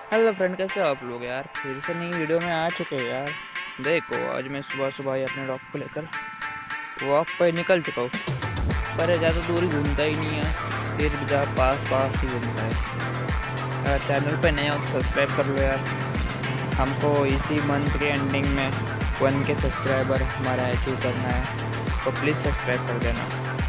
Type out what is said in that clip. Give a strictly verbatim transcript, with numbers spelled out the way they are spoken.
Hello friend, कैसे हो आप लोग यार। फिर से नई वीडियो में आ चुके हैं यार। देखो, आज मैं सुबह सुबह ही अपने डॉग को लेकर वॉक पे निकल चुका हूँ। पर ये ज़्यादा दूर घूमता ही नहीं है, फिर भी जहाँ पास पास ही घूमता है। अगर चैनल पे नए हो तो सब्सक्राइब कर लो यार। हमको इसी मंथ के एंडिंग में वन के सब्सक्राइबर हमारा अचीव करना है, तो प्लीज़ सब्सक्राइब कर देना।